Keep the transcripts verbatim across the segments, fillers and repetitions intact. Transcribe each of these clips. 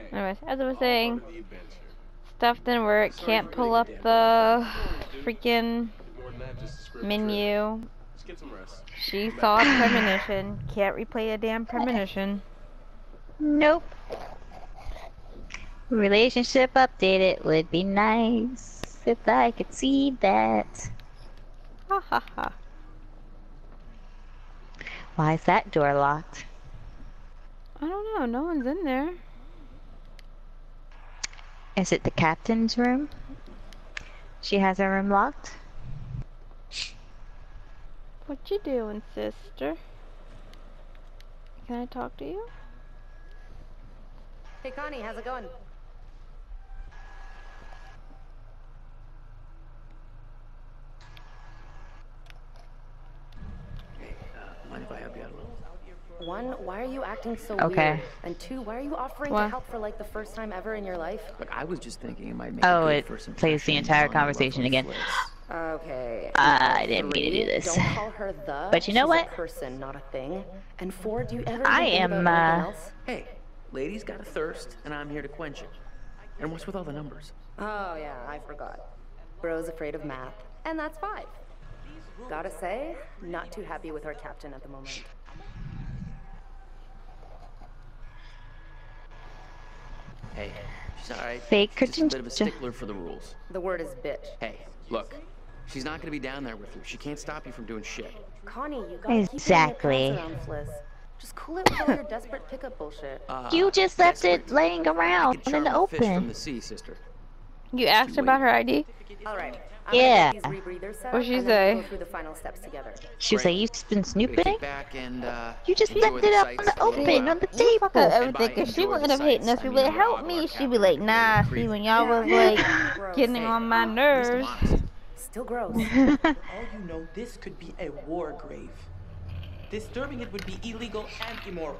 Anyways, as I was saying, stuff didn't work. Can't pull up the freaking menu. She saw a premonition. Can't replay a damn premonition. Nope. Relationship updated would be nice if I could see that. Ha ha ha. Why is that door locked? I don't know. No one's in there. Is it the captain's room? She has her room locked? What you doing, sister? Can I talk to you? Hey Connie, how's it going? Hey, uh, mind if I help you out a little? One, why are you acting so Okay. weird? And two, why are you offering What? to help for like the first time ever in your life? Look, I was just thinking it might make Oh, a it good first plays the impression entire on your conversation lovely again. Fliss. Okay. Uh, I didn't mean to do Three, this. Don't call her the. But you know She's what? A person, not a thing. And four, do you ever I even think am, about anything uh, else? Hey, ladies got a thirst, and I'm here to quench it. And what's with all the numbers? Oh yeah, I forgot. Bro's afraid of math, and that's five. Gotta say, not too happy with our captain at the moment. Hey, she's alright. Fake She's just a bit of a credential. stickler for the rules. The word is bitch. Hey, look. She's not gonna be down there with you. She can't stop you from doing shit. Connie, you gotta Exactly. keep it in your pants around Fliss. Just cool it with all your desperate pickup bullshit. Uh, You just left it desperate. laying I around could in the charm a fish from open. the sea, sister. You asked her about her I D? Alright. Yeah. What'd she and then say? we'll go through the final steps together. She was like, you've been Gonna snooping? kick back and, uh, You just enjoy left the it out sights in the for a little open while. on the You fuck up table. everything, by cause she enjoy would the end up hating sights, us. I She'd be mean like, the help log me. our She'd be like, captain nah, would see, agree. when y'all was Yeah. like Gross. getting on my At least nerves. I'm honest. Still gross. For all you know, this could be a war grave. Disturbing it would be illegal and immoral.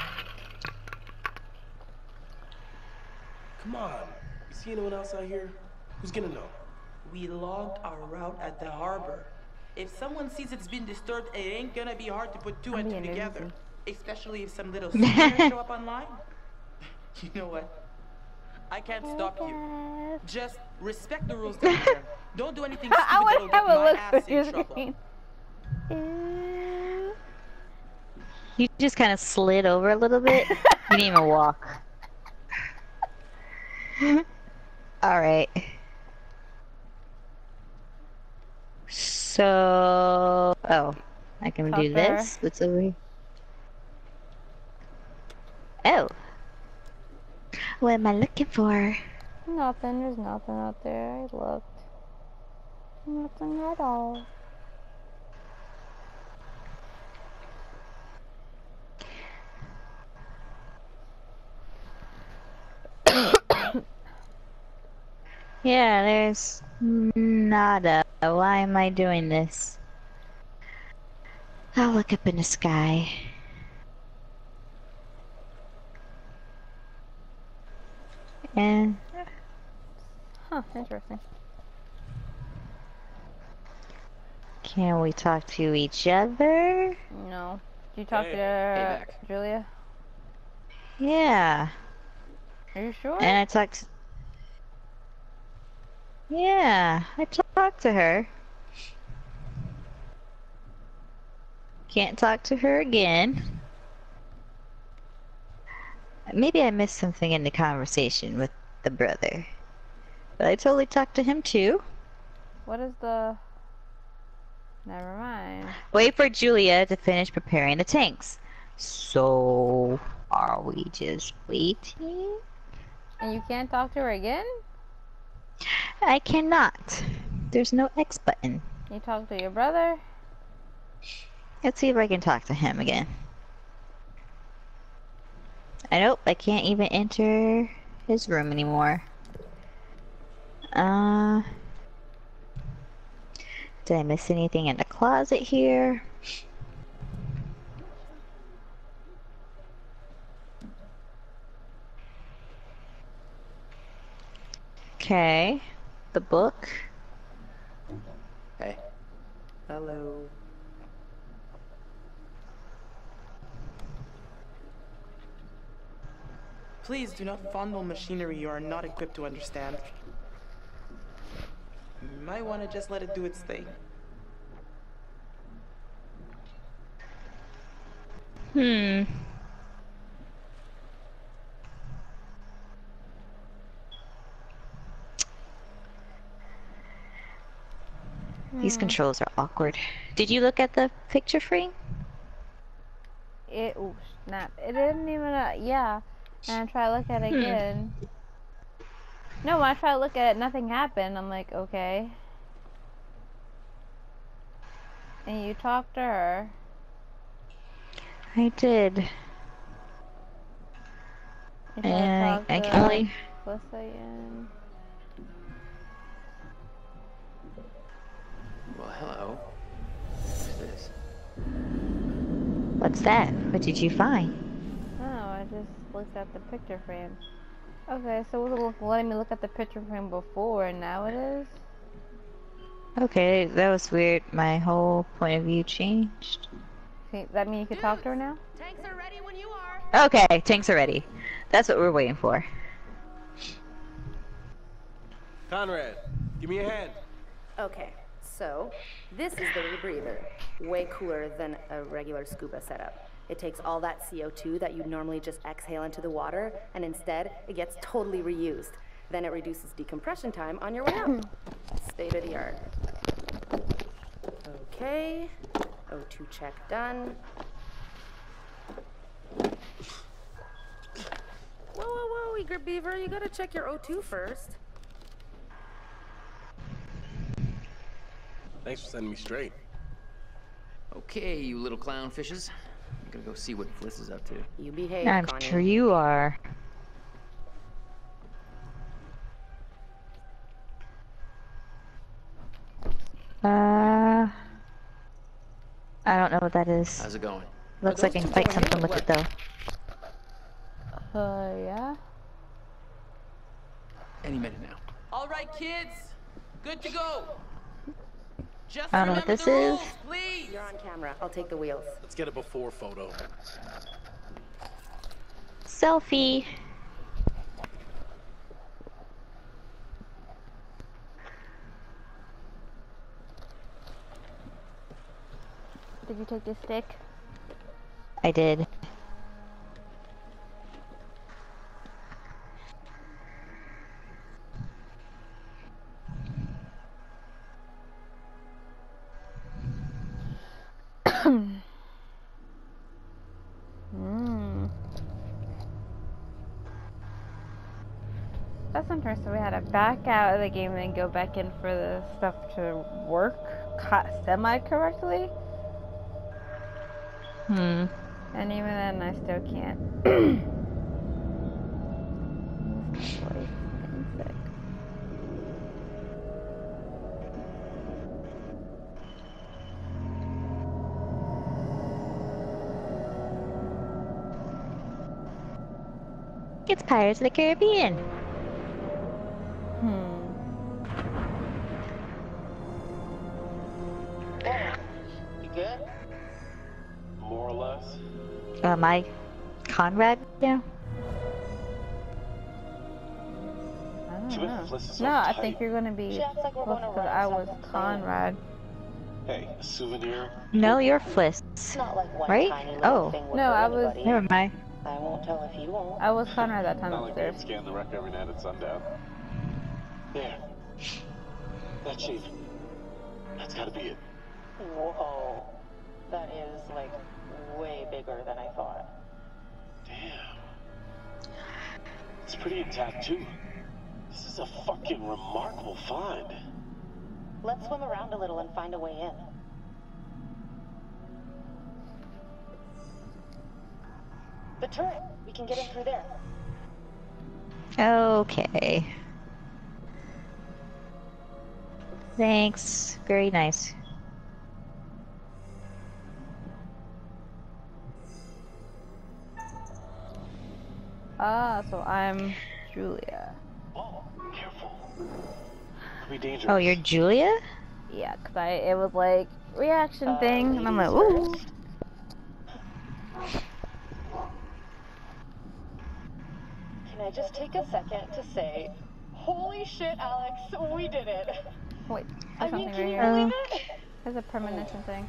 Come on. You see anyone else out here? Who's gonna know? We logged our route at the harbor. If someone sees it's been disturbed, it ain't gonna be hard to put two I'm and two being together. nosy. Especially if some little secret show up online. You know what? I can't stop you. Just respect the rules. That Don't do anything stupid I that'll want to get have a my look ass for your in trouble. screen. Ew. You just kind of slid over a little bit. You didn't even walk. Alright. So... Oh. I can Talk do to her. this. What's over here? Oh. What am I looking for? Nothing, there's nothing out there. I looked. Nothing at all. Yeah, there's nada. Why am I doing this? I'll look up in the sky. And Huh, interesting. can we talk to each other? No. Did you talk Hey. to Hey, uh, Mac. Julia? Yeah. Are you sure? And I talked. Yeah, I talked to her. Can't talk to her again. Maybe I missed something in the conversation with the brother. But I totally talked to him too. What is the... Never mind. Wait for Julia to finish preparing the tanks. So, are we just waiting? And you can't talk to her again? I cannot. There's no X button. You talk to your brother? Let's see if I can talk to him again. I nope, I can't even enter his room anymore. Uh, did I miss anything in the closet here? Okay, the book. Hey. Hello. Please do not fondle machinery you are not equipped to understand. You might want to just let it do its thing. Hmm. These controls are awkward. Did you look at the picture frame? It, oh snap. It didn't even, uh, yeah. And I try to look at it Hmm. again. No, when I try to look at it, nothing happened. I'm like, okay. And you talked to her. I did. You tried to And talk I, I to can only... Melissa again. Well, hello. What's this? What's that? What did you find? No, I just looked at the picture frame. Okay, so it was letting me look at the picture frame before, and now it is? Okay, that was weird. My whole point of view changed. See, that mean you can talk to her now? Tanks are ready when you are. Okay, tanks are ready. That's what we're waiting for. Conrad, give me a hand. Okay, so this is the rebreather. Way cooler than a regular scuba setup. It takes all that C O two that you'd normally just exhale into the water, and instead, it gets totally reused. Then it reduces decompression time on your way out. State of the art. Okay, O two check done. Whoa, whoa, whoa, Eager Beaver, you gotta check your O two first. Thanks for sending me straight. Okay, you little clownfishes. I'm gonna go see what Fliss is up to. You behave, I'm Connie. sure you are. Uh, I don't know what that is. How's it going? Looks like I can fight something with it though. Uh, yeah? Any minute now. All right, kids. Good to go. Just I don't know what remember this the is. rules, please. You're on camera. I'll take the wheels. Let's get a before photo. Selfie. Did you take the stick? I did. Hmm. That's interesting. We had to back out of the game and then go back in for the stuff to work semi-correctly. Hmm. And even then, I still can't. Boy, I'm sick. It's Pirates of the Caribbean. Hmm. You good? More or less. Am I Conrad now? I don't She went know. for Fliss is so No, I tight. think you're gonna be She acts like we're going to because run I was something Conrad. Hey, a souvenir. No, you're Fliss. It's not like one Right? tiny little Oh. thing would No, hurt I was- anybody. Never mind. I won't tell if you won't. I was Conrad that time Not like we upstairs. can scan the wreck every night at sundown. There. That shape. That's gotta be it. Whoa. That is, like, way bigger than I thought. Damn. It's pretty intact too. This is a fucking remarkable find. Let's swim around a little and find a way in. The turret! We can get in through there. Okay. Thanks. Very nice. Ah, so I'm Julia. Oh, careful. Could be dangerous. Oh, you're Julia? Yeah, cause I it was like reaction Uh, thing, and I'm like, ladies ooh. first. Can I just take a second to say, holy shit, Alex, we did it. Wait, I there's mean, something can right you here. believe it? There's a premonition thing.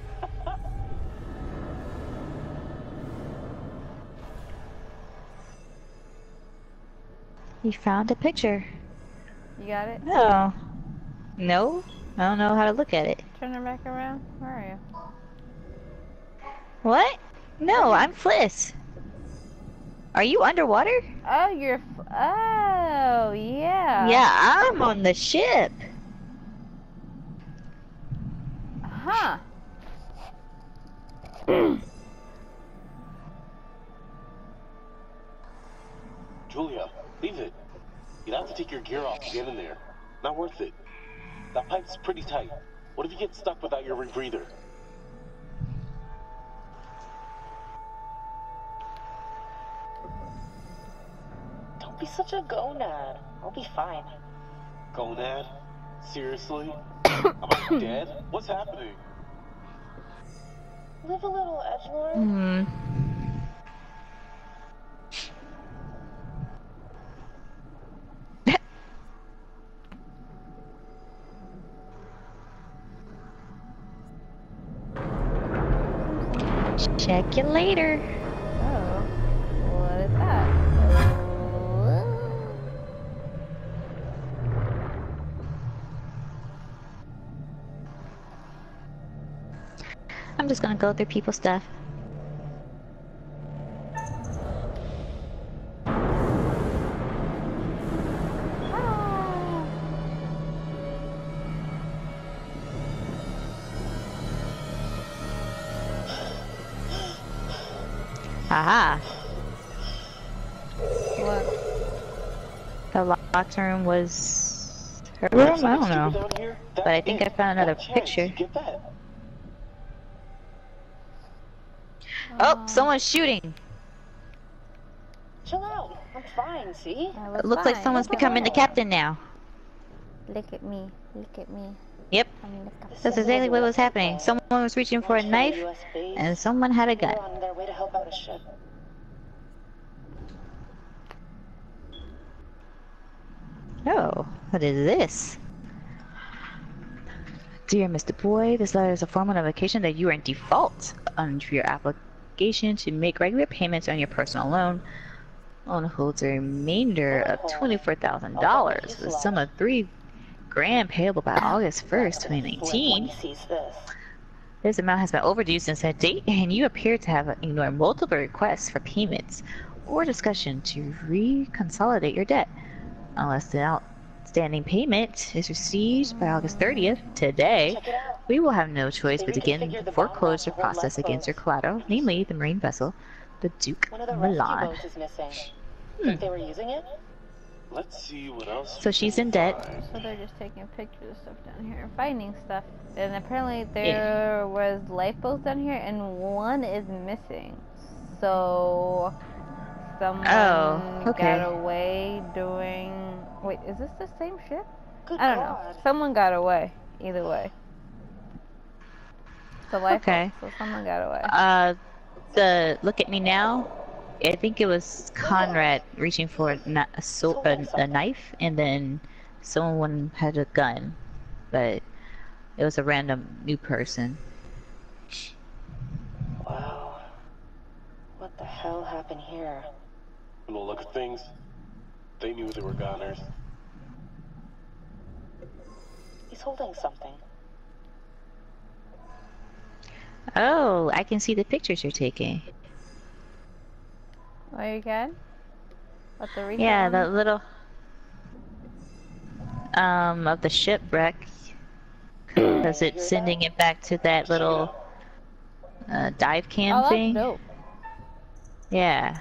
You found a picture. You got it? Oh. No? I don't know how to look at it. Turn it back around. Where are you? What? No, I'm Fliss. Are you underwater? Oh, you're. F oh, yeah. Yeah, I'm on the ship. Huh. Julia, leave it. You'd have to take your gear off to get in there. Not worth it. That pipe's pretty tight. What if you get stuck without your rebreather? Don't be such a gonad. I'll be fine. Gonad? Seriously? Am I dead? What's happening? Live a little, edgelord. Hmm. Check you later. Oh. What is that? I'm just gonna go through people's stuff. Haha. What? The locked room was her room? I don't know. But I think I found another picture. Get that? Oh, someone's shooting. Chill out. I'm fine, see? I was It looks like fine. someone's becoming the captain now. Look at me. Look at me. Yep. I'm the captain. That's exactly what was happening. Someone was reaching for a knife, and someone had a gun. They're on their way to help out a ship. Oh, what is this? Dear Mister Boy, this letter is a formal notification that you are in default on your application to make regular payments on your personal loan. Loan holds a remainder of twenty-four thousand dollars, the sum of three grand payable by August first, twenty nineteen. This amount has been overdue since that date, and you appear to have ignored multiple requests for payments or discussion to reconsolidate your debt. Unless the outstanding payment is received by August thirtieth, today, we will have no choice but to begin the foreclosure process against your collateral, namely the marine vessel, the Duke One of the rescue Milan. boats is missing. Hmm. Think they were using it? Let's see what else. So she's in debt. So they're just taking pictures of stuff down here, finding stuff. And apparently there yeah. was lifeboats down here, and one is missing. So someone oh, okay. got away doing. Wait, is this the same ship? Good I don't God. know. Someone got away. Either way. The lifeboat. Okay. So someone got away. Uh, the look at me now. I think it was Conrad reaching for a, a, so a, a knife, and then someone had a gun, but it was a random new person. Wow. What the hell happened here? From the look of things, they knew they were goners. He's holding something. Oh, I can see the pictures you're taking. Oh, you can? What the recent Yeah, one? that little um of the shipwreck, because it's sending it back to that little uh, dive cam oh, that's thing. dope. Yeah.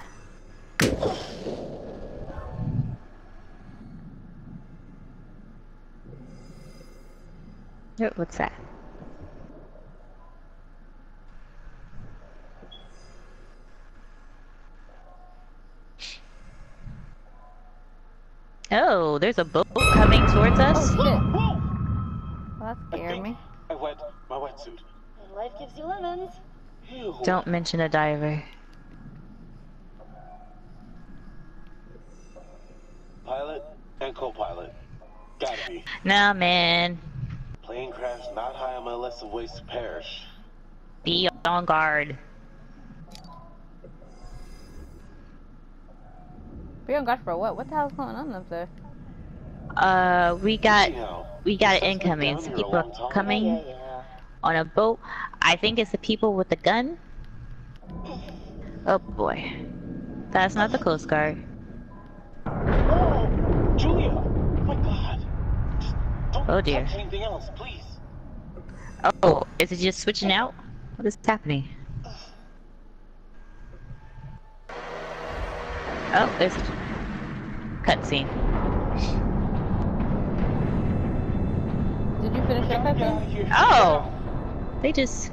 Oh, what's that? Oh, there's a boat coming towards us. Oh, shit. Well, that scared me. I wet my wetsuit. And life gives you lemons. Ew. Don't mention a diver. And co-pilot. Gotta be. Nah, man. Plane crash not high on my list of ways to perish. Be on guard. Be on guard for what? What the hell's going on up there? Uh, we got Anyhow, we got it since I've been incoming. down Some here a people long are time. coming Yeah, yeah. on a boat. I think it's the people with the gun. Oh boy, that's not the Coast Guard. Oh, Julia! Oh my God! Just don't Oh dear. touch anything else, please. Oh, is it just switching out? What is happening? Oh, there's a cutscene. Did you finish your Get out piping? of here. Oh, they just.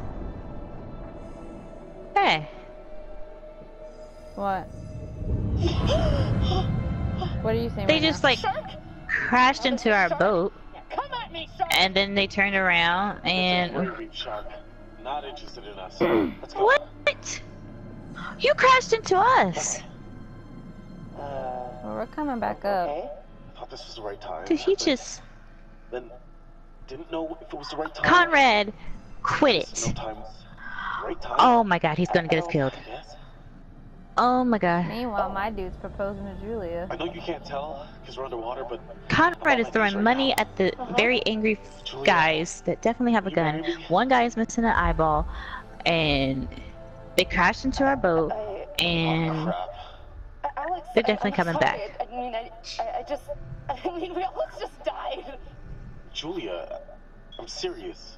Hey. What? What are you saying They right just now? like crashed into our boat, Come at me, shark! and then they turned around Don't and. worry, Reef Shark. Not interested in us. Let's go. What? You crashed into us. Uh, Well, we're coming back up. okay. I thought this was the right time. Did he but just. Then didn't know if it was the right time. Conrad, quit So no it. time. Right time. Oh my god, he's gonna get us killed. I guess. Oh my god. Meanwhile, my dude's proposing to Julia. I know you can't tell because we're underwater, but Conrad is throwing money at the very angry guys that definitely have a gun. One guy is missing an eyeball, and they crashed into our boat, oh and crap. Alex, they're definitely I'm coming sorry. back. I, I mean, I, I, I just, I mean, we almost just died. Julia, I'm serious.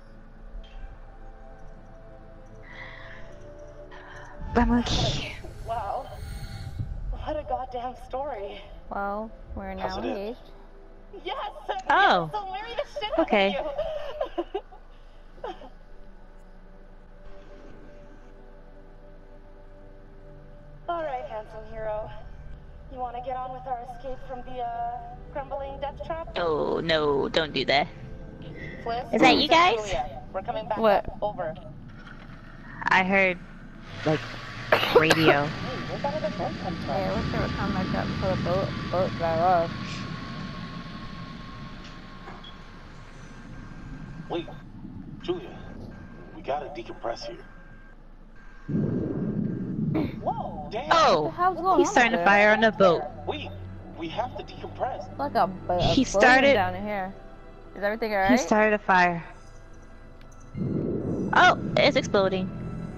Vamos. Wow. What a goddamn story. Well, we're now How's it end? engaged. Yes! Oh. So marry the shit out Okay. of you. Alright, handsome hero. You want to get on with our escape from the, uh, crumbling death trap? Oh no, don't do that. Fliss? Is that you guys? Julia, we're coming back What? up. Over. I heard, like, radio. Hey, where did the boat come from? Yeah, we're sure we're coming back up before the boat, boat drive off. Wait, Julia, we gotta decompress here. Whoa! Damn! What the Oh, hell's going he's on starting up a there? fire on the boat. Wait, we have to decompress. It's like a, a He explosion started- down here. Is everything He alright? started a fire. Oh, it's exploding.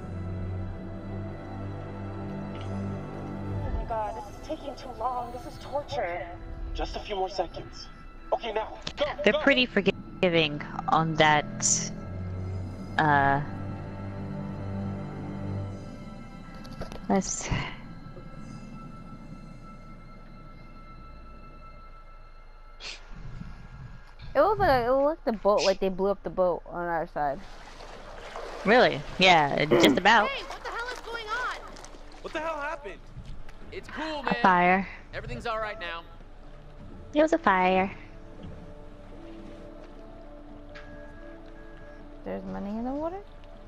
Oh my god, this is taking too long. This is torture. Just a few more seconds. Okay, now, go, They're go. pretty forgiving on that. Uh. Let's. It was like it looked like the boat, like they blew up the boat on our side. Really? Yeah, just about. Hey, what the hell is going on? What the hell happened? It's cool, A man. fire. Everything's all right now. It was a fire. There's money in the water?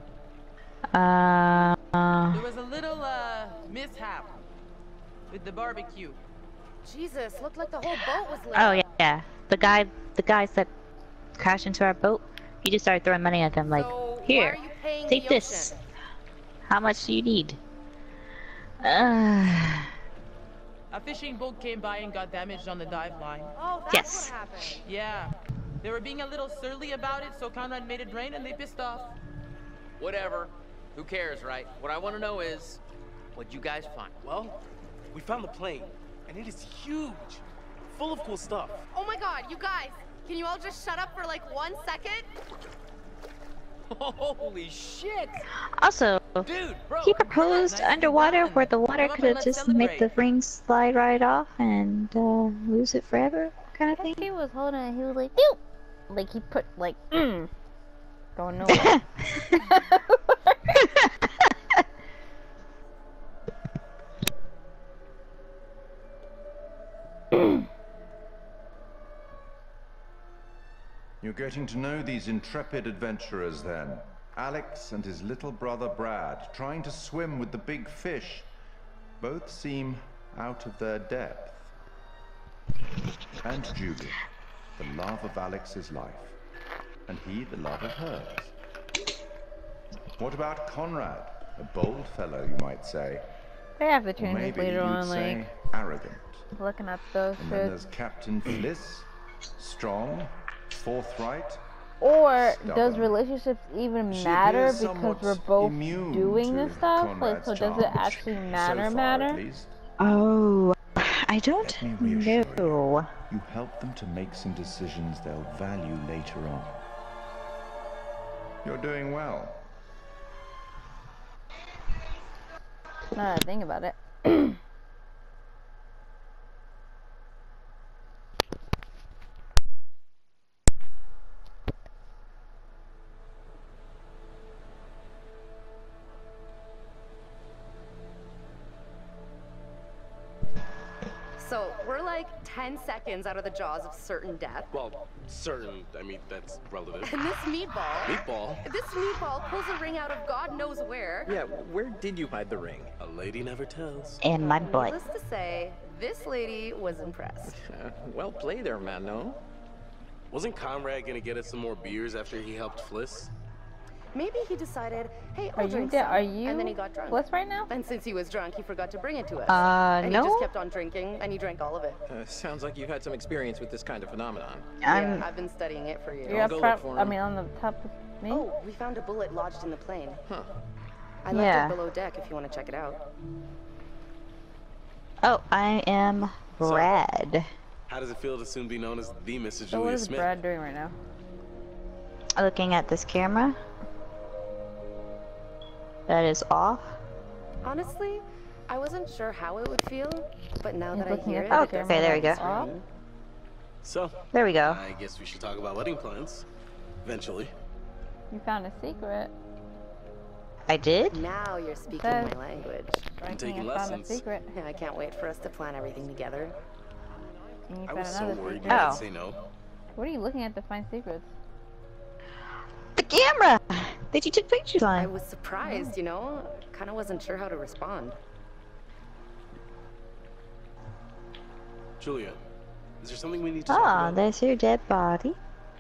Uh. There was a little, uh, mishap with the barbecue. Jesus, looked like the whole boat was lit. Oh yeah, yeah. The guy, the guys that crashed into our boat, he just started throwing money at them. Like, So, here, why are you paying take the this. ocean? How much do you need? Uh, A fishing boat came by and got damaged on the dive line. Oh, that's Yes. what happened. Yeah. They were being a little surly about it, so Conrad made it rain and they pissed off. Whatever. Who cares, right? What I want to know is, what'd you guys find? Well, we found the plane, and it is huge. Full of cool stuff. Oh my god, you guys! Can you all just shut up for like one second? Holy shit! also, Dude, bro! he proposed nice to underwater meet where the you. water Come up could and have let's just made the celebrate. rings slide right off and uh, lose it forever, kind of I thing. think he was holding it, he was like, Pew! Like he put, like, mm. Going nowhere. You're getting to know these intrepid adventurers then. Alex and his little brother Brad, trying to swim with the big fish. Both seem out of their depth. And Julia, the love of Alex's life. And he the love of hers. What about Conrad? A bold fellow, you might say. They have to Or change this maybe later you'd on, say like, arrogant. looking at those And then shits. there's Captain Fliss, strong, forthright. Or does stubborn. relationships even She matter appears because somewhat we're both immune doing to this stuff? Like, Conrad's so does it charms. actually matter? So far, matter? at least. Oh, I don't Let me reassure know. You help them to make some decisions they'll value later on. You're doing well. Now that I think about it. So, we're like ten seconds out of the jaws of certain death. Well, certain, I mean, that's relative. And this meatball... Meatball? This meatball pulls a ring out of God knows where. Yeah, where did you hide the ring? A lady never tells. And my butt. Needless to say, this lady was impressed. Uh, well played there, man, no? Wasn't Conrad gonna get us some more beers after he helped Fliss? Maybe he decided, hey, I'll Are you drink de- some. are you And then he got drunk. Bliss right now? And since he was drunk, he forgot to bring it to us. Uh, and no. he just kept on drinking, and he drank all of it. Uh, sounds like you've had some experience with this kind of phenomenon. I'm Yeah, I've been studying it for years. You're up go front, look for I him. mean, on the top of me? Oh, we found a bullet lodged in the plane. Huh. I left Yeah. it below deck if you want to check it out. Oh, I am Brad. How does it feel to soon be known as the Missus So what Julia is Smith? Brad doing right now? Looking at this camera. That is off. Honestly, I wasn't sure how it would feel, but now He's that I looking hear at it, the Oh, it does okay, there we go. sound Oh. fun. So, There we go. I guess we should talk about wedding plans. Eventually. You found a secret. I did? Now you're speaking Says- my language. I taking think I found a lessons. secret. Yeah, I can't wait for us to plan everything together. And you I found was so another worried you secret. Oh. might say no. What are you looking at to find secrets? The camera that you took pictures I on. was surprised, you know? Kind of wasn't sure how to respond. Julia, is there something we need to talk Ah, about? there's your dead body.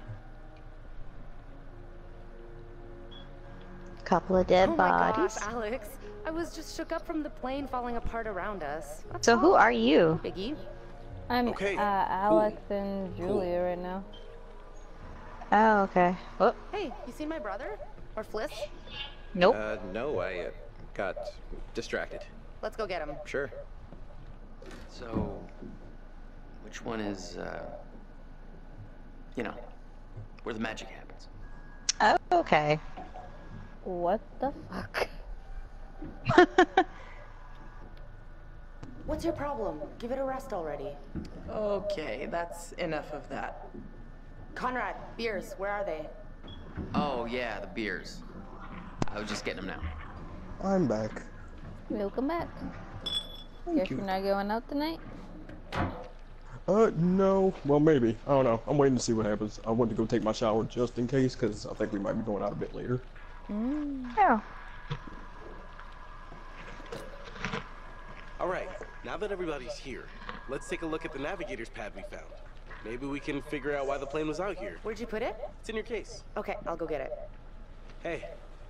Couple of dead oh my bodies. gosh, Alex. I was just shook up from the plane falling apart around us. That's So who all. are you? Biggie. I'm Okay, uh, Alex and Julia right now. Oh, okay. Whoop. Hey, you seen my brother? Or Fliss? Nope. Uh, no, I uh, got distracted. Let's go get him. Sure. So, which one is, uh, you know, where the magic happens? Oh, okay. What the fuck? What's your problem? Give it a rest already. Okay, that's enough of that. Conrad, beers, where are they? Oh, yeah, the beers. I was just getting them now. I'm back. Welcome back. Thank Guess you. you're not going out tonight? Uh, no. Well, maybe. I don't know. I'm waiting to see what happens. I went to go take my shower just in case, because I think we might be going out a bit later. Mm. Oh. All right, now that everybody's here, let's take a look at the navigator's pad we found. Maybe we can figure out why the plane was out here. Where'd you put it? It's in your case. Okay, I'll go get it. Hey,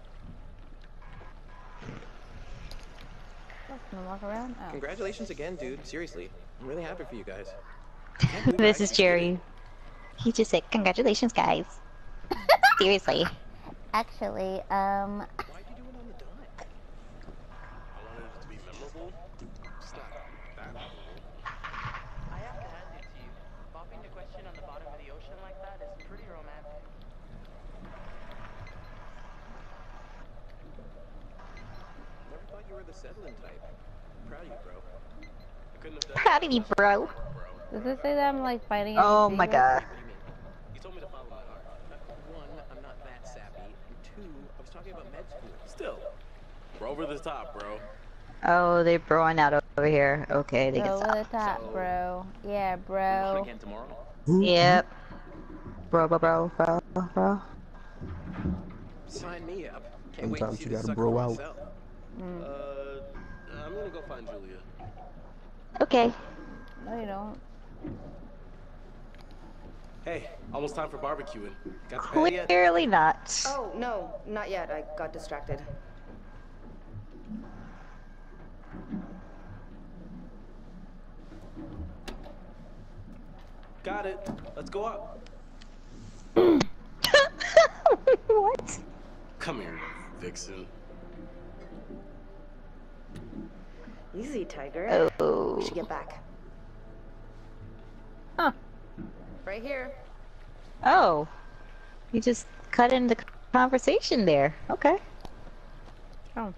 Let's gonna walk around. Oh. Congratulations again, dude. Seriously. I'm really happy for you guys. This is Jerry. He just said, congratulations, guys. Seriously. Actually, um, Why'd you do it on the dime? I wanted it to be memorable. It's not that memorable. I have to hand it to you. Popping the question on the bottom of the ocean like that is pretty romantic. Never thought you were the settling type. I'm proud of you, bro. I couldn't have done Proud of you, bro. bro. does it say that I'm like fighting? Oh any my secrets? god. What do you mean? You told me to follow my heart. Uh, one, I'm not that sappy. And two, I was talking about med school. Still, we're over the top, bro. Oh, they're broing out over here. Okay, they can Over the stop. top, So- bro. Yeah, On bro. again tomorrow. Yep. Bro, bro, bro, bro, bro. Sign me up. Can't wait to Sometimes see you this gotta sucker bro for out. myself. Mm. Uh, I'm gonna go find Julia. Okay. No, you don't. Hey, almost time for barbecuing. Got the patty yet? Clearly not. Oh, no, not yet. I got distracted. Got it. Let's go up. What? Come here, Vixen. Easy, Tiger. Oh. We should get back. Huh. Right here. Oh. You just cut in the conversation there. Okay. Oh.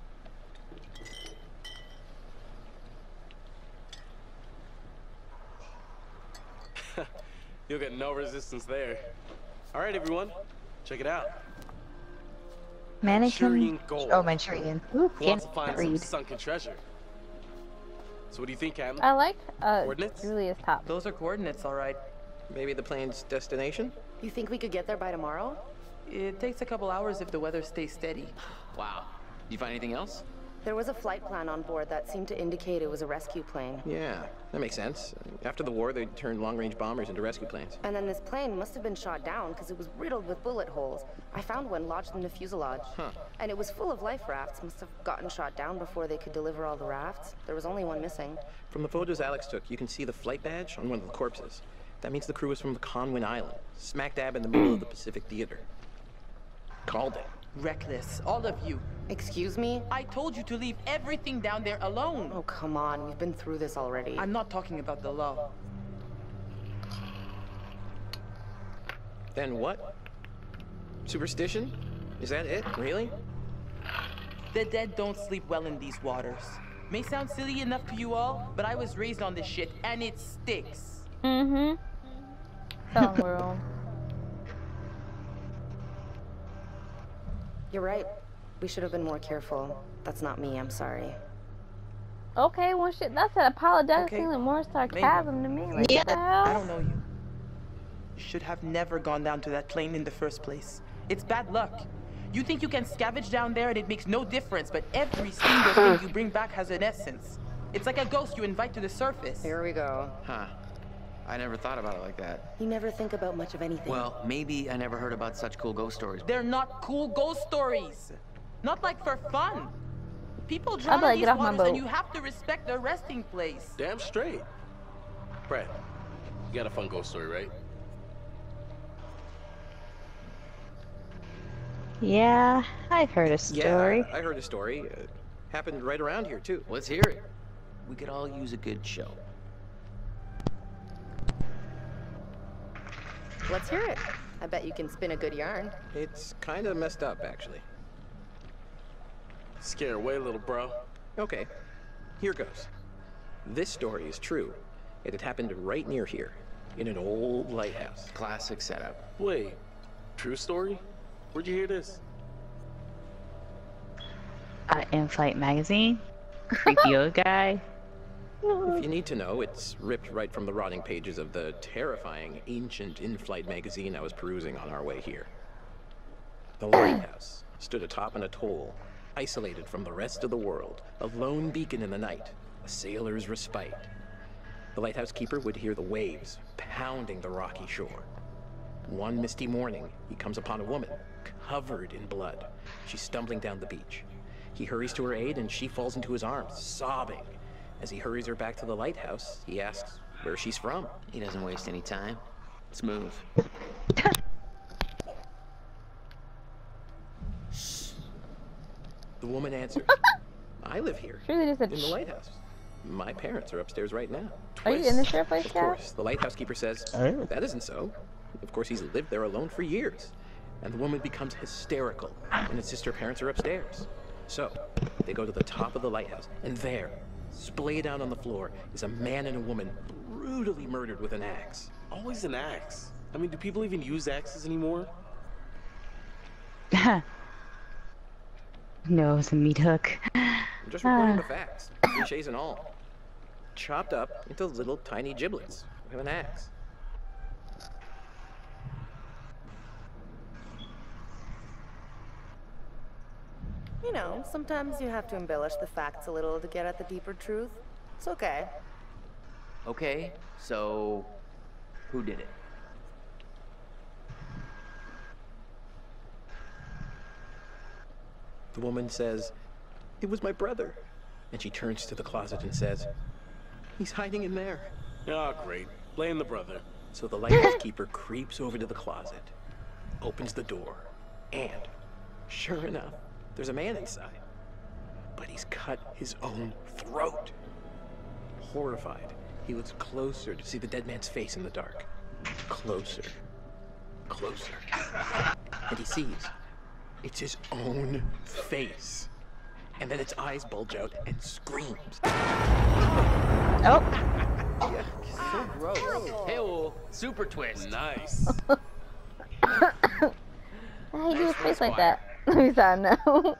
You'll get no resistance there. All right, everyone. Check it out. Mannequin. Manchurian gold. Oh, Manchurian. Ooh, Who wants can't to find read. some sunken treasure? So what do you think, Cam? I like uh Coordinates? Julia's top. Those are coordinates, all right. Maybe the plane's destination? You think we could get there by tomorrow? It takes a couple hours if the weather stays steady. Wow. You find anything else? There was a flight plan on board that seemed to indicate it was a rescue plane. Yeah, that makes sense. After the war, they turned long-range bombers into rescue planes. And then this plane must have been shot down because it was riddled with bullet holes. I found one lodged in the fuselage. Huh. And it was full of life rafts. Must have gotten shot down before they could deliver all the rafts. There was only one missing. From the photos Alex took, you can see the flight badge on one of the corpses. That means the crew was from the Conwin Island, smack dab in the middle of the Pacific Theater. Called it. Reckless, all of you. Excuse me? I told you to leave everything down there alone. Oh, come on. We've been through this already. I'm not talking about the law. Then what? Superstition? Is that it? Really? The dead don't sleep well in these waters. May sound silly enough to you all, but I was raised on this shit, and it sticks. Mm-hmm. Song world. You're right. We should have been more careful. That's not me. I'm sorry. Okay, well shit, that's an apologetic Okay. and more sarcasm to me. Like, Yeah. what the hell? I don't know you. You should have never gone down to that plane in the first place. It's bad luck. You think you can scavenge down there and it makes no difference, but every single thing you bring back has an essence. It's like a ghost you invite to the surface. Here we go. Huh. I never thought about it like that. You never think about much of anything. Well, maybe I never heard about such cool ghost stories. They're not cool ghost stories. Not like for fun. People I'd drown like in to these get off my waters boat. and you have to respect their resting place. Damn straight. Brad, you got a fun ghost story, right? Yeah, I've heard a story. Yeah, I heard a story. Uh, happened right around here, too. Let's hear it. We could all use a good show. Let's hear it. I bet you can spin a good yarn. It's kind of messed up, actually. Scare away, little bro. Okay, here goes. This story is true. It had happened right near here, in an old lighthouse. Classic setup. Wait, true story? Where'd you hear this? Uh, In-Flight magazine. Creepy old guy. If you need to know, it's ripped right from the rotting pages of the terrifying, ancient in-flight magazine I was perusing on our way here. The lighthouse stood atop an atoll, isolated from the rest of the world, a lone beacon in the night, a sailor's respite. The lighthouse keeper would hear the waves pounding the rocky shore. One misty morning, he comes upon a woman, covered in blood. She's stumbling down the beach. He hurries to her aid, and she falls into his arms, sobbing. As he hurries her back to the lighthouse, he asks where she's from. He doesn't waste any time. Let's move. The woman answers, I live here, Surely just a in the lighthouse. My parents are upstairs right now. Are you in the sheriff place, Of guy? course, the lighthouse keeper says, Oh. that isn't so. Of course, he's lived there alone for years. And the woman becomes hysterical and insists her parents are upstairs. So, they go to the top of the lighthouse, and there, splayed out on the floor, is a man and a woman brutally murdered with an axe. Always an axe. I mean, do people even use axes anymore? No, it's a meat hook. I'm just reporting Ah. the facts, cliches and all. Chopped up into little tiny giblets with an axe. You know, sometimes you have to embellish the facts a little to get at the deeper truth. It's okay. Okay, so who did it? The woman says, "It was my brother." And she turns to the closet and says, "He's hiding in there." Oh, great. Blame the brother. So the lighthouse keeper creeps over to the closet, opens the door, and sure enough, there's a man inside. But he's cut his own throat. Horrified, he looks closer to see the dead man's face in the dark. Closer. Closer. And he sees it's his own face. And then its eyes bulge out and screams. Oh. Yeah, so gross. Hey, oh, super twist. Nice. How do you do a face like that? Let me sound now.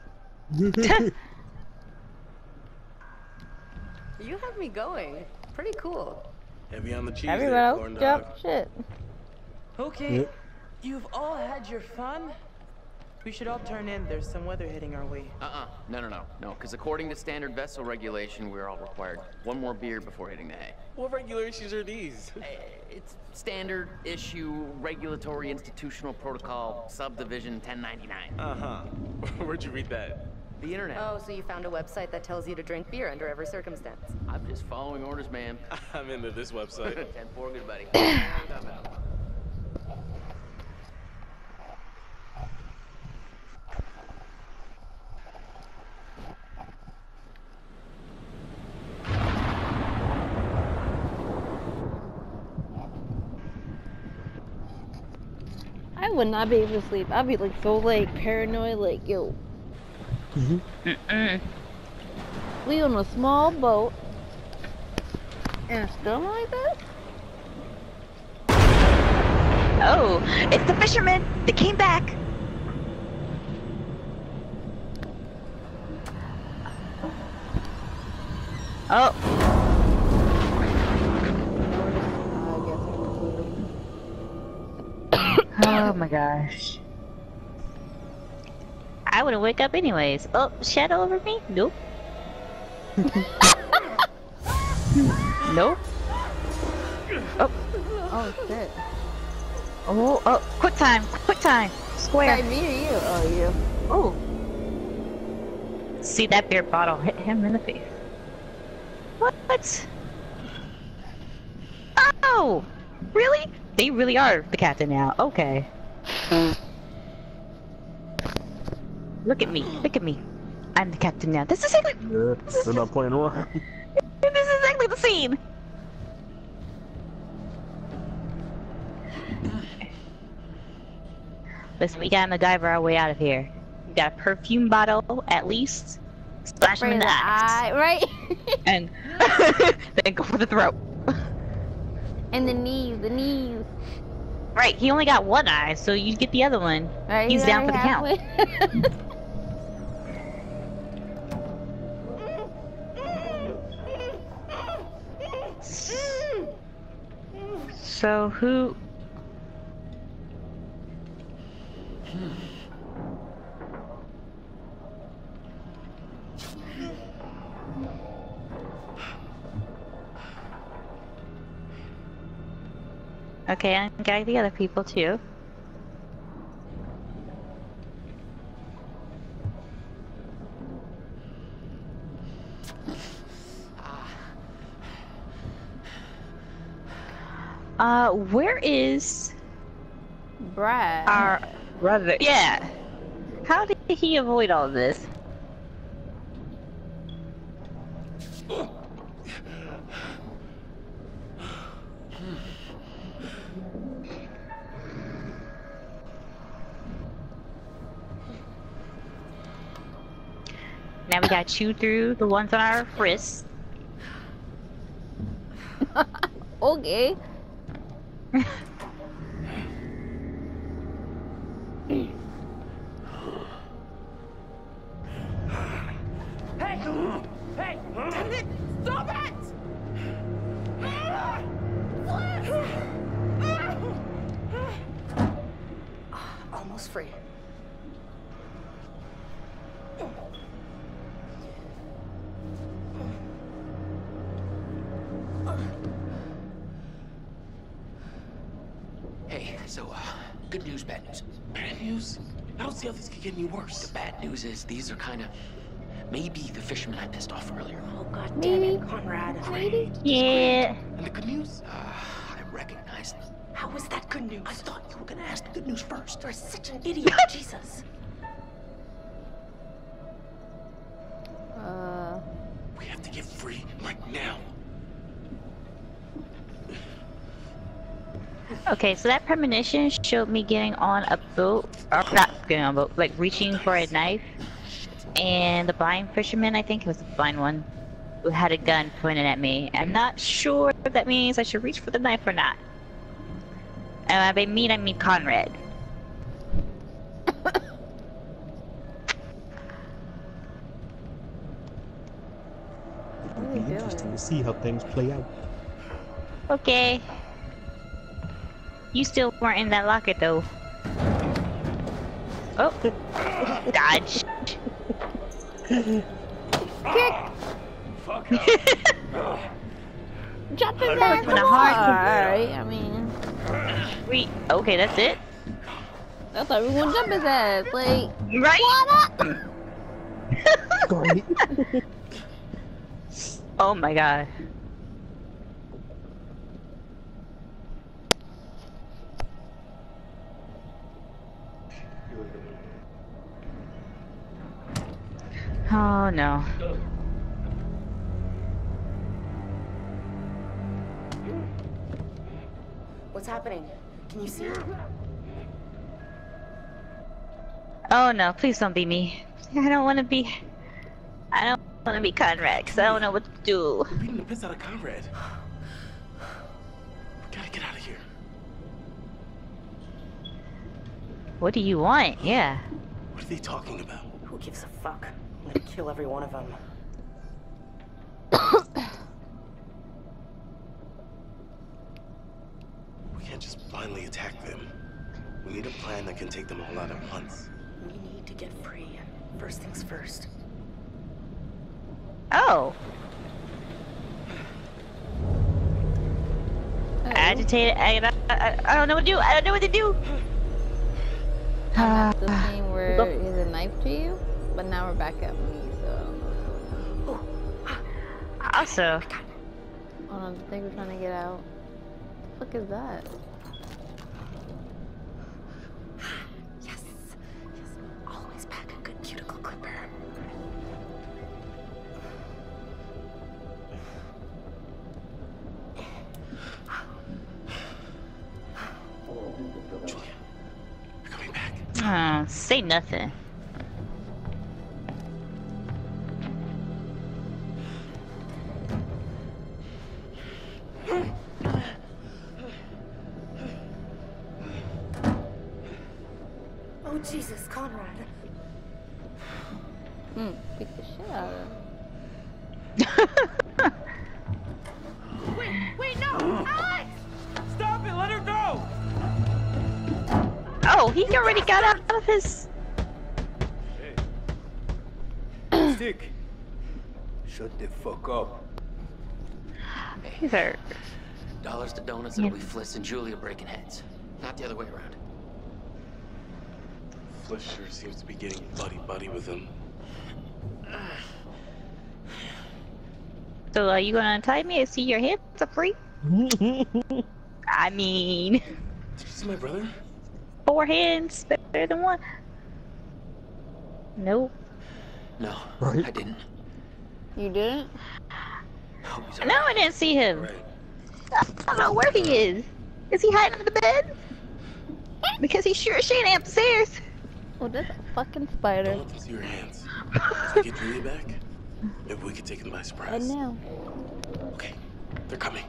You have me going. Pretty cool. Heavy on the cheese Everyone there, else corn dog. drop shit. Okay, Yep. you've all had your fun. We should all turn in. There's some weather hitting our way. Uh-uh. No, no, no. No, because according to standard vessel regulation, we're all required one more beer before hitting the hay. What regulations are these? Eh, It's standard issue regulatory institutional protocol subdivision ten ninety-nine. Uh-huh. Where'd you read that? The internet. Oh, so you found a website that tells you to drink beer under every circumstance. I'm just following orders, ma'am. I'm into this website. ten four, good buddy. I would not be able to sleep. I'd be like so like paranoid, like yo. Mm-mm. We on a small boat and a storm like that? Oh, it's the fishermen. They came back. Oh. Oh my gosh. I wouldn't wake up anyways. Oh, shadow over me? Nope. Nope. Oh. Oh shit. Oh, oh, quick time, quick time. Square. Hey, me or you? Oh, you. Oh. See that beer bottle hit him in the face. What? Oh! Really? They really are the captain now. Okay. Look at me. Look at me. I'm the captain now. This is exactly. Yeah, This is they're not playing around. This is exactly the scene. Listen, we gotta MacGyver our way out of here. We got a perfume bottle, at least. Splash him in the eyes. eye, right? And then go for the throat. And the knees, the knees. Right, he only got one eye, so you get the other one. Right, He's down for the count. halfway. So who? Okay, I'm guiding the other people too. Uh, where is Brad? our brother? Yeah. How did he avoid all of this? Now we gotta chew through the ones on our wrists. Okay. Hey! Hey! Damn it! Stop it! Almost free. Hey, so, uh, good news, bad news. Bad news? I don't see how this could get any worse. The bad news is these are kind of maybe the fishermen I pissed off earlier. Oh god damn it, Conrad. Yeah. And the good news? Uh, I recognize them. How was that good news? I thought you were gonna ask the good news first. You're such an idiot, Jesus. Uh. We have to get free right now. Okay, so that premonition showed me getting on a boat, or not getting on a boat, like reaching for a knife. And the blind fisherman, I think it was the blind one, who had a gun pointed at me. I'm not sure if that means I should reach for the knife or not. And by mean, I mean Conrad. It'll be interesting to see how things play out. Okay. You still weren't in that locker though. Oh. Dodge. Kick! Fuck. Jump in That there! would've been a Come hard- on! Alright, I mean... Wait, okay, that's it? I thought we were gonna jump his ass, like... Right? What up? Great. Oh my god. Oh no. What's happening? Can you see? Oh no, please don't be me. I don't want to be... I don't want to be Conrad, because I don't know what to do. You're beating the piss out of Conrad. We gotta get out of here. What do you want? Yeah. What are they talking about? Who gives a fuck? I'm gonna kill every one of them. We can't just blindly attack them. We need a plan that can take them all out at once. We need to get free. First things first. Oh. Agitated. I, I, I don't know what to do. I don't know what to do. I'm at the scene where he has a knife to you, but now we're back at me, so... Also. Oh no, the thing we're trying to get out. What the fuck is that? Yes. Yes. Always pack a good cuticle clipper. Julia, you're coming back. Oh, say nothing. Oh Jesus, Conrad. Hmm, beat the shit out of him. Wait, wait, no! Alex! Stop it! Let her go! Oh, he already got out of his... Stick. Shut the fuck up. He's hurt. Dollars to donuts, it'll be Fliss and Julia breaking heads. Not the other way around. Fliss sure seems to be getting buddy-buddy with him. So are you gonna untie me and see your hands are free? I mean... Did you see my brother? Four hands better than one. Nope. No, Right. I didn't. You didn't? Hope he's No, I didn't see him. Right. I don't know where he is. Is he hiding under the bed? Because he sure as shit ain't upstairs. Oh, that's a fucking spider. Don't let them see your hands. If I get Julia back, maybe we can take them by And surprise. now. Okay, they're coming.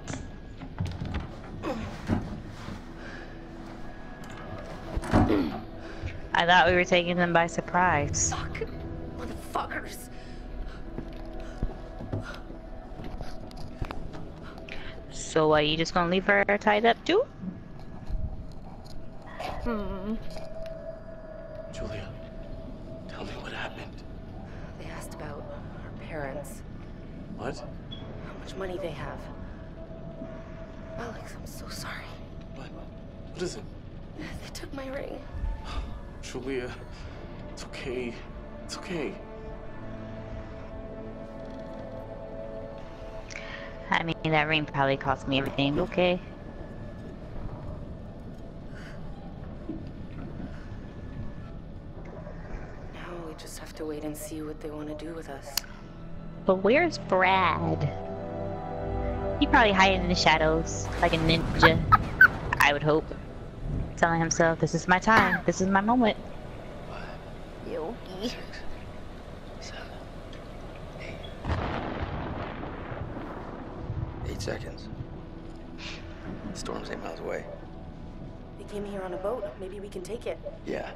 I thought we were taking them by surprise. Fuck. Motherfuckers. So are you just gonna leave her tied up too? Hmm. Julia, tell me what happened. They asked about our parents. What? How much money they have. Alex, I'm so sorry. What? What is it? They took my ring. Julia, it's okay. It's okay. I mean, that ring probably cost me everything, okay? Now we just have to wait and see what they want to do with us. But where's Brad? He probably hiding in the shadows, like a ninja. I would hope. Telling himself, this is my time, this is my moment. Yogi. Eight seconds. The storm's eight miles away. They came here on a boat. Maybe we can take it. Yeah.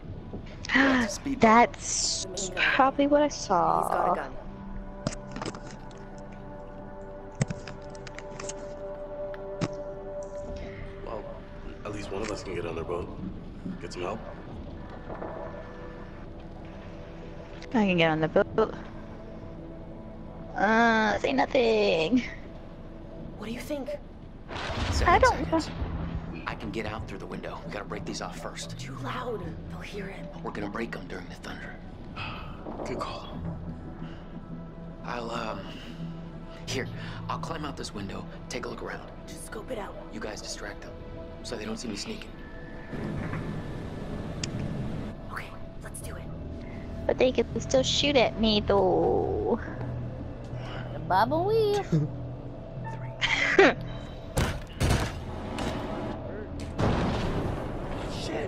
That's probably what I saw. He's got a gun. Well, at least one of us can get on their boat. Get some help. I can get on the boat. Uh, say nothing. What do you think? Seven I don't seconds. I can get out through the window. We gotta break these off first. Too loud. They'll hear it. We're gonna break them during the thunder. Good call. I'll, um... Here, I'll climb out this window, take a look around. Just scope it out. You guys distract them, so they don't see me sneaking. Okay, let's do it. But they can still shoot at me, though. The bubble weave. Shit.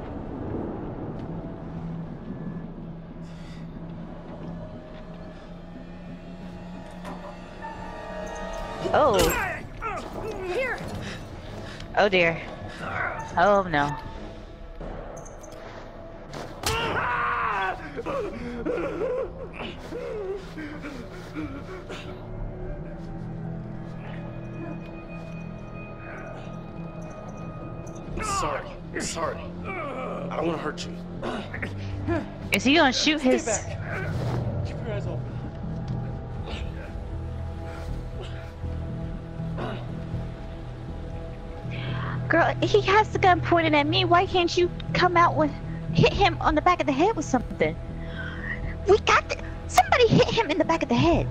Oh. Here. Oh dear. Oh no. Sorry. Sorry. I don't want to hurt you. Is he gonna shoot his? Keep your eyes open. Girl, he has the gun pointed at me. Why can't you come out with, hit him on the back of the head with something? We got the, somebody hit him in the back of the head.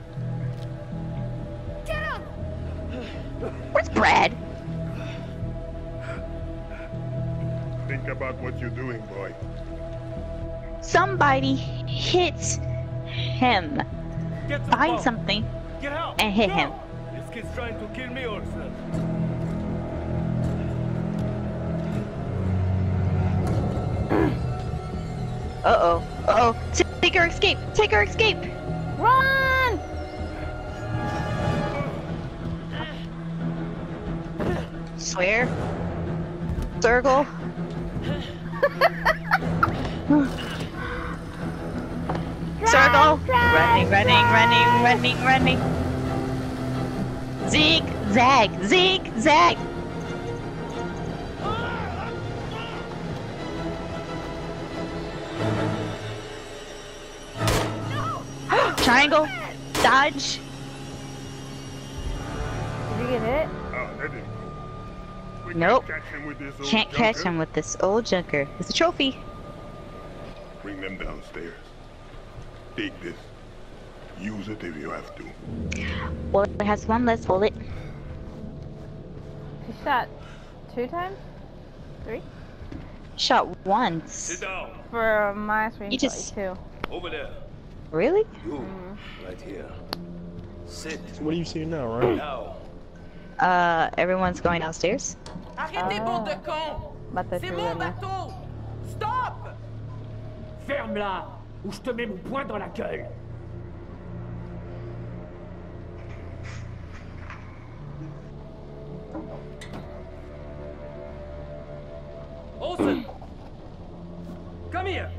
Get him! Where's Brad? Think about what you're doing, boy. Somebody hit him. Find something Get out! and hit Go! him. This kid's trying to kill me or something. Uh-oh. Uh-oh. Take her escape! Take her escape! Run! Swear. Circle. Circle. Running, running, running, running, running. Zig, zag, zig, zag. Triangle. Dodge. Did you get hit? Oh, that didn't go. We Nope. can't catch him with this old Can't catch junker. him with this old junker. It's a trophy. Bring them downstairs. Take this. Use it if you have to. Well, it has one less bullet. She shot two times? Three? Shot once. Sit down. For my screen, You just- two. Over there. Really? You. Right here. Sit. So what are you seeing now, right? Now. Uh, everyone's going downstairs. Arrêtez, bande de cons! Bata C'est through mon them. bateau! Stop! Ferme-la, ou je te mets mon poing dans la gueule. Olsen! Come here!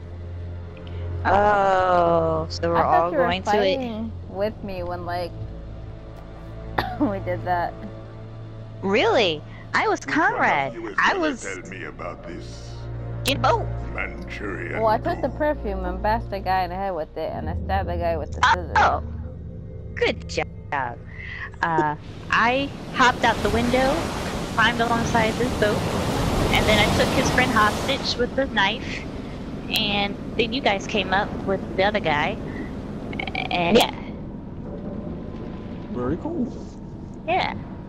Oh, so we're I thought all you were going to it. fighting with me when, like, we did that. Really? I was Which one of Conrad. you is I gonna was Tell me about this in boat. Manchurian. Well, I took the perfume and bashed the guy in the head with it, and I stabbed the guy with the scissors. Oh, good job. Uh, I hopped out the window, climbed alongside this boat, And then I took his friend hostage with the knife. And then you guys came up with the other guy. And yeah. Very cool. Yeah.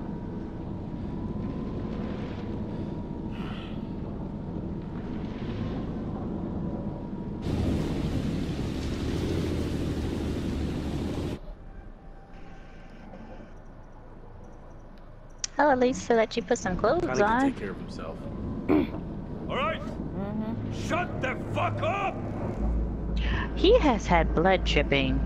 Oh, at least they let you put some clothes Connie can on. take care of himself. All right. Mm-hmm. Shut the fuck up. He has had blood dripping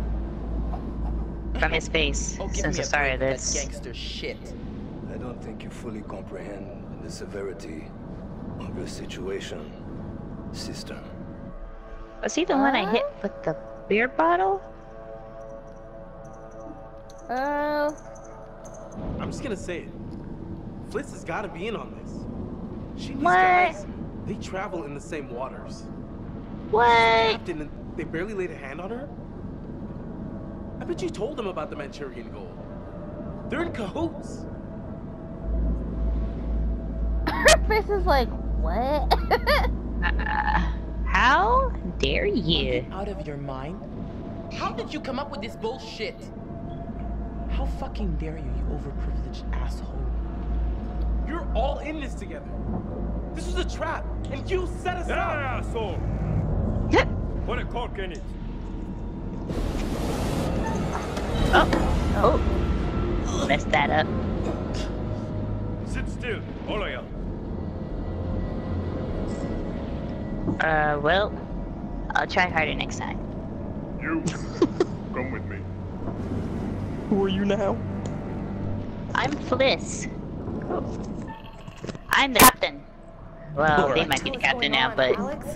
from his face Oh, give since me the a start of break with this. that gangster shit. I don't think you fully comprehend the severity of your situation, sister. Was he the one I hit with the beer bottle? Oh. I'm just gonna say it. Fliss has gotta be in on this. She and these What? guys, they travel in the same waters. What? Captain, and they barely laid a hand on her? I bet you told them about the Manchurian gold. They're in cahoots. Her face is like, what? uh, how dare you? Out of your mind? How did you come up with this bullshit? How fucking dare you, you overprivileged asshole? You're all in this together. This was a trap, and you set us Yeah, up. asshole. Put a cork in it. Oh, oh, messed that up. Sit still, all of you. Uh, well, I'll try harder next time. You, come with me. Who are you now? I'm Fliss. I'm the captain. Well, they What might be the is captain going now, on, but Alex?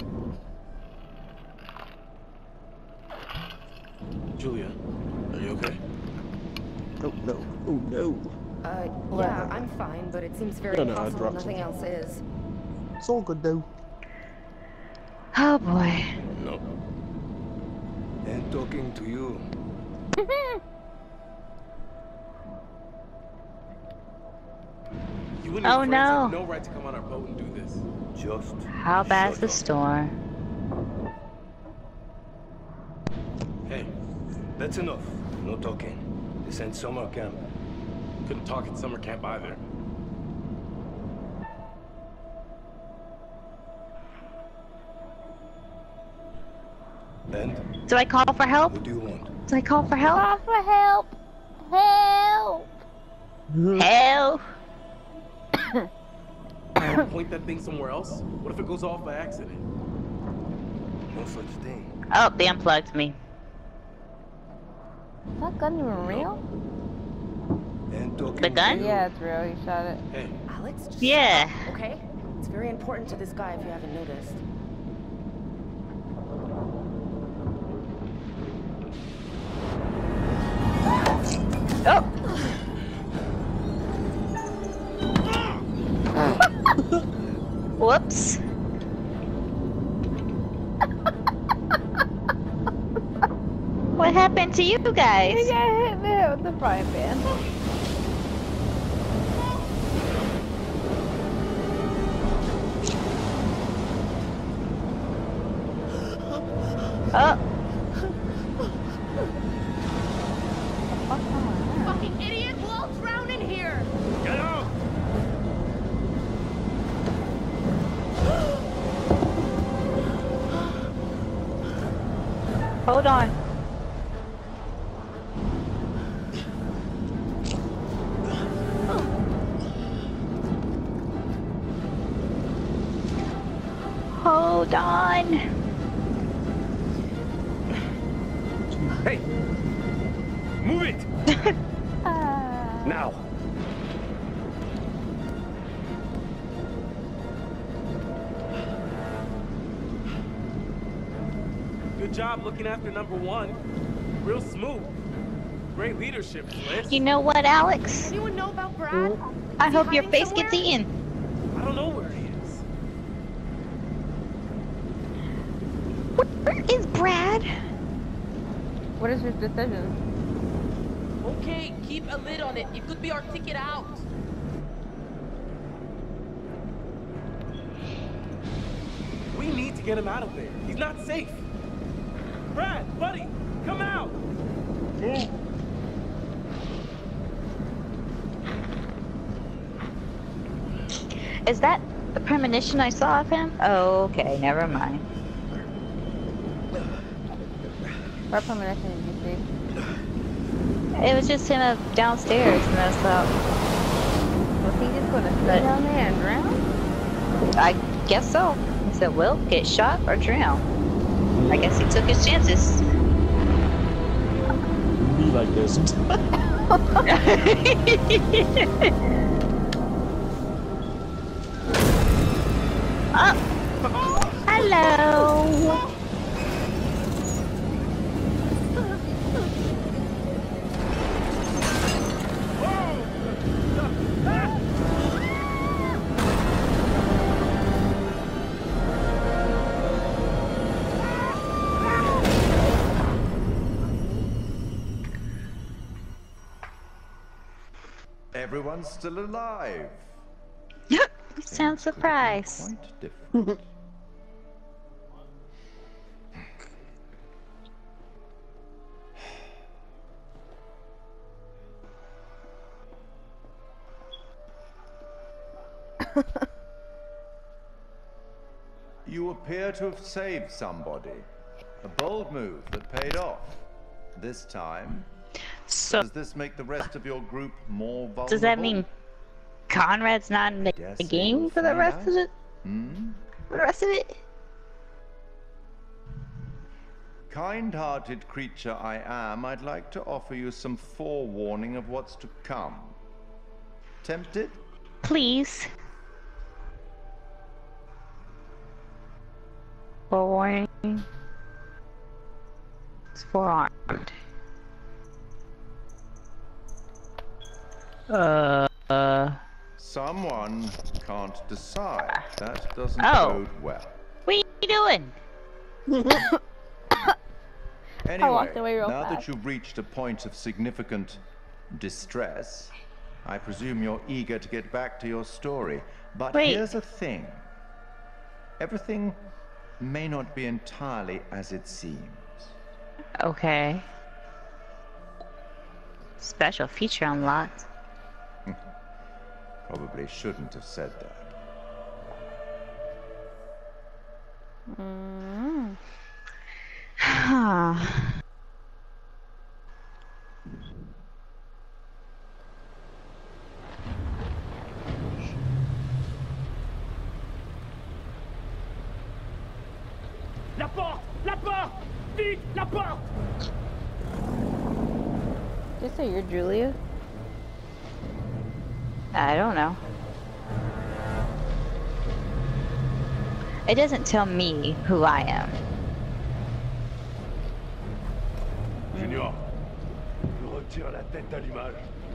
Julia, are you okay? Oh no. Oh no. Uh, yeah, I'm fine, but it seems very No, no, I possible dropped nothing else is. It's all good though. oh boy. No. And talking to you. You and your Oh, friends no. have no right to come on our boat and do this. Just How bad's shut the up. storm? Hey, That's enough. No talking. This ain't summer camp. couldn't talk at summer camp either. And Do I call for help? what do you want? Do I call for help? Call for help. Help. Help! Point that thing somewhere else? What if it goes off by accident? No such thing. Oh, they unplugged me. Is that gun even real? And talking The gun? to you. Yeah, it's real. You shot it. Hey, Alex, just Yeah. shut up, okay? It's very important to this guy if you haven't noticed. Oh! Whoops. What happened to you guys? You got hit in the head with the frying pan. Oh, Fucking idiot! We'll all drown in here! Get out! hold on. Hold on. Hey! Move it! Uh, Now! good job looking after number one. Real smooth. Great leadership, Fliss. You know what, Alex? Anyone know about Brad? I Is he hope your hiding face somewhere? gets eaten. I don't know where he is. Where is Brad? what is his decision? Okay, keep a lid on it. It could be our ticket out. get him out of there. He's not safe. Brad, buddy, come out! Move! Is that the premonition I saw of him? Oh, okay, never mind. What premonition did you see? It was just him up downstairs, and I thought, was he just gonna sit down there and drown? I guess so. He said, well, get shot or drown. I guess he took his chances. Be like this. Oh! Hello! Everyone's still alive. You sound surprised. Quite different. You appear to have saved somebody. A bold move that paid off. This time, so does this make the rest of your group more vulnerable? Does that mean Conrad's not in the Yes, game we'll for the find rest out. of it? Hmm? For the rest of it? Kind-hearted creature I am, I'd like to offer you some forewarning of what's to come. Tempted? Please. Forewarning. It's forearmed. Uh. uh. Someone can't decide. That doesn't Oh. bode well. What are you doing? Anyway, walked away real now that fast. you've reached a point of significant distress, I presume you're eager to get back to your story. But Wait. here's the thing. Everything may not be entirely as it seems. Okay. Special feature unlocked. Probably shouldn't have said that. Mm. La porte! La porte! Vite! La porte! Just say you're Julia. I don't know. It doesn't tell me who I am. Junior, je retire la tête à l'image.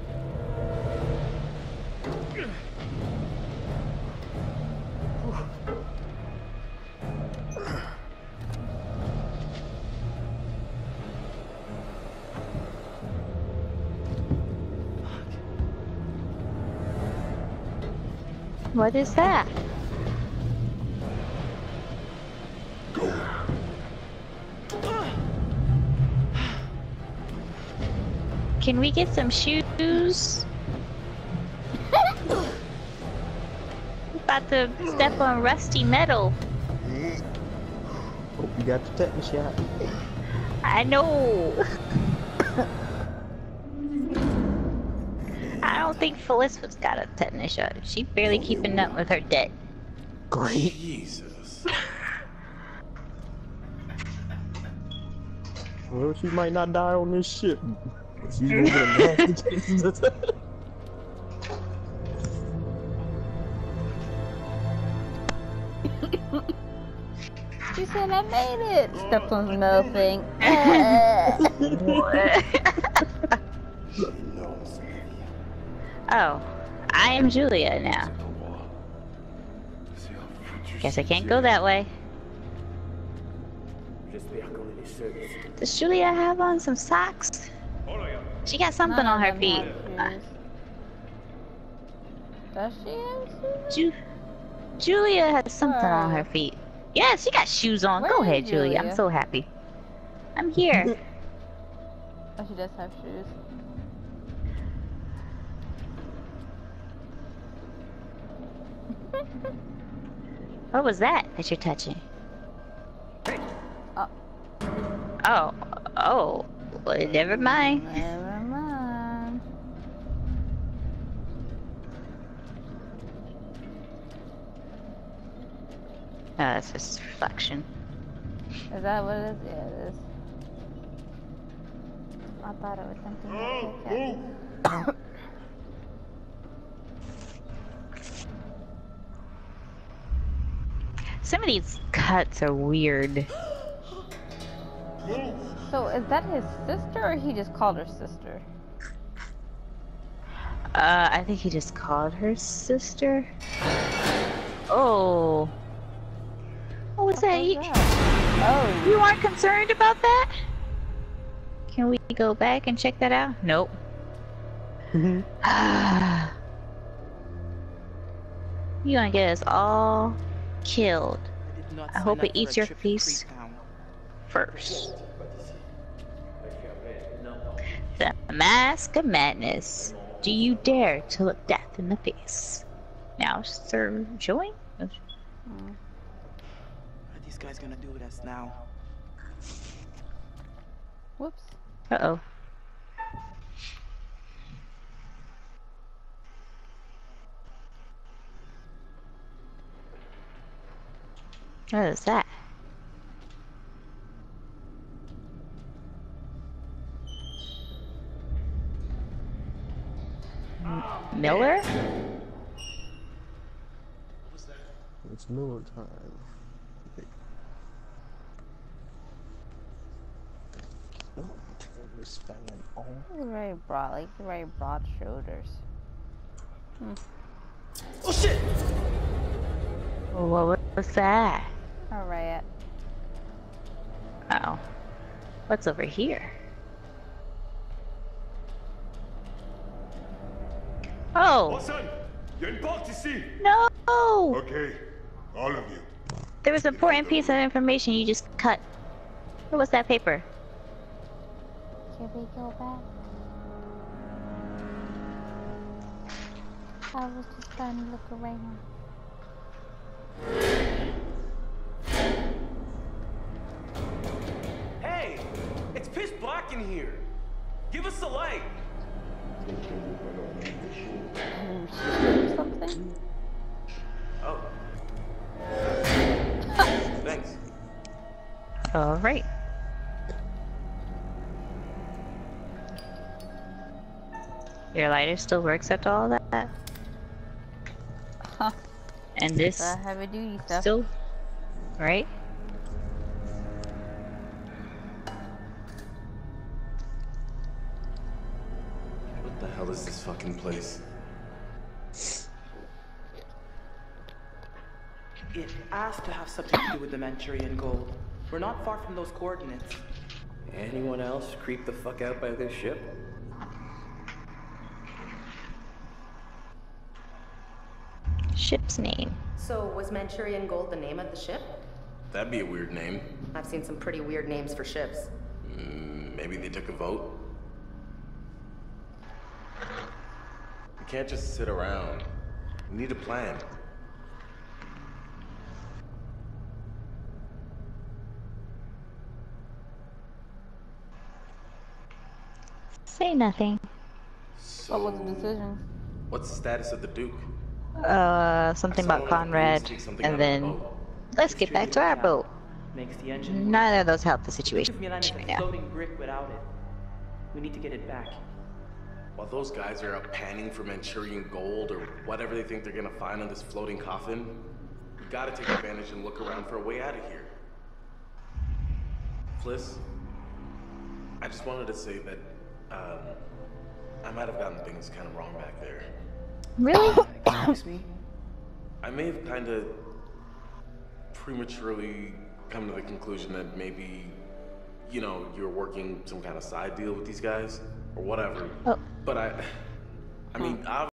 What is that? Can we get some shoes? About to step on rusty metal. Hope you got the tetanus shot. I know. I don't think Felicity's got a tetanus shot. She's barely keeping up with her debt. Great. Jesus. Well, she might not die on this ship. She's moving a nasty cases. She said I made it. Stepped on the metal thing. Oh, I am Julia now. Guess I can't go that way. Does Julia have on some socks? She got something on her feet. Does she have shoes? Ju Julia has something on her feet. Yes, you got shoes on. Where Go is ahead, Julia. I'm Julia? so happy. I'm here. Oh, she does have shoes. What was that that you're touching? Oh. Oh. Oh. Well, never mind. Never mind. Oh, that's just reflection. Is that what it is? Yeah, it is. I thought it was something like Some of these cuts are weird. So is that his sister, or he just called her sister? Uh, I think he just called her sister. Oh. What was that? You, oh. You aren't concerned about that? Can we go back and check that out? Nope. You gonna get us all killed. I hope it eats your face first. The Mask of Madness. Do you dare to look death in the face? Now, Sir Joey? What are these guys gonna do with us now? Whoops. Uh-oh. What is that? M Miller? It's Miller time. Okay. Oh, turn this fan on. Very broad, like very broad shoulders. Hmm. Oh shit! What was that? Alright. Uh oh. What's over here? Oh! Watson, il y a une porte ici. No! Okay, all of you. There was an important piece of information you just cut. What was that paper? Can we go back? I was just trying to look around. Hey! It's pitch black in here! Give us a light! Something? Oh. Thanks. Alright. Your lighter still works after all that? Huh. And this Uh, heavy duty stuff. still, right? What the hell is this fucking place? It has to have something to do with the Manchurian gold. We're not far from those coordinates. Anyone else creep the fuck out by this ship? Ship's name. So, was Manchurian gold the name of the ship? That'd be a weird name. I've seen some pretty weird names for ships. Mm, maybe they took a vote. We can't just sit around. We need a plan. Say nothing. So, What was the decision? what's the status of the Duke? Uh, something about Conrad, and then let's get back to our boat. Makes the engine. Neither of those help the situation Milan is right a now. floating brick without it. We need to get it back. While those guys are out panning for Manchurian gold or whatever they think they're gonna find on this floating coffin, we gotta take advantage and look around for a way out of here. Fliss, I just wanted to say that, um, I might have gotten things kind of wrong back there. Really? Excuse me? I may have kind of prematurely come to the conclusion that maybe, you know, you're working some kind of side deal with these guys or whatever. Oh. But I, I mean, obviously.